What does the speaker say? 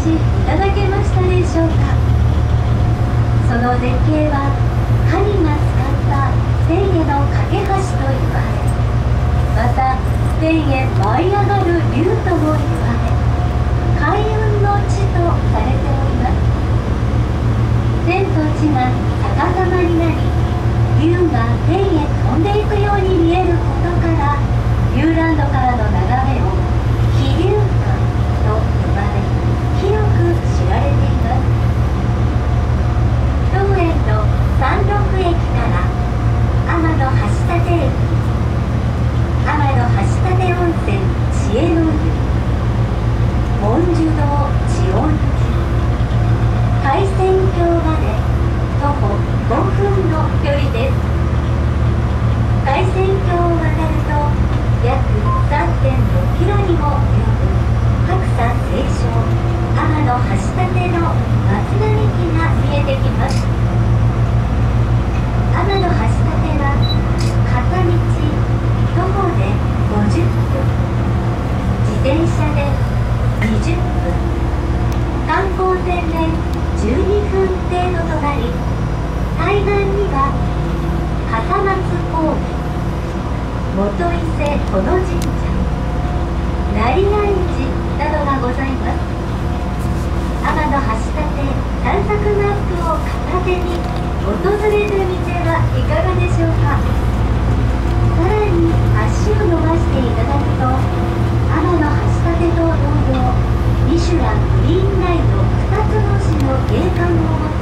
しいただけましたでしょうか。その絶景は神が使った天への架け橋と言われ、また天へ舞い上がる竜とも言われ、開運の地とされております。天と地が逆さまになり、竜が天へ飛んでいくように見えることから、遊覧路からの眺めを飛龍館と呼ばれ、広く知られています。当園の山麓駅から天橋立駅、天橋立温泉知恵の湯、文殊堂智音寺、海鮮橋まで徒歩5分の距離です。海鮮橋を渡ると約 3.6 キロにも及ぶ白山青松天橋立の松並木が見えてきます。天橋立は片道徒歩で50分、自転車で20分、観光船で12分程度となり、対岸には笠松高原、元伊勢この神社、成合寺などがございます。天橋立散策マップを片手に訪れてみてはいかがでしょうか。さらに足を伸ばしていただくと、天橋立と同様ミシュラングリーンガイド2つ星の景観を持